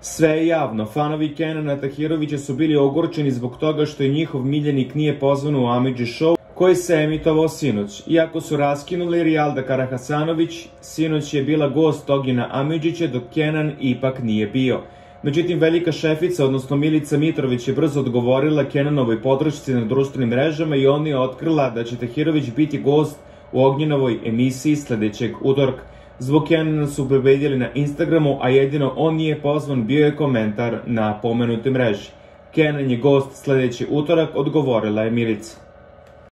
Sve je javno, fanovi Kenana Tahirovića su bili ogorčeni zbog toga što i njihov miljenik nije pozvan u Amidži show koji se emitovao sinoć. Iako su raskinuli, Rijalda Karahasanović sinoć je bila gost Ogina Amidžića, dok Kenan ipak nije bio. Međutim, velika šefica, odnosno Milica Mitrović, je brzo odgovorila Kenanovoj podršci na društvenim mrežama i on je otkrila da će Tahirović biti gost u Ognjenovoj emisiji sledećeg utorka. Zbog Kenana su pobedili na Instagramu, a jedino on nije pozvan bio je komentar na pomenutoj mreži. Kenan je gost sledeći utorak, odgovorila je Milica.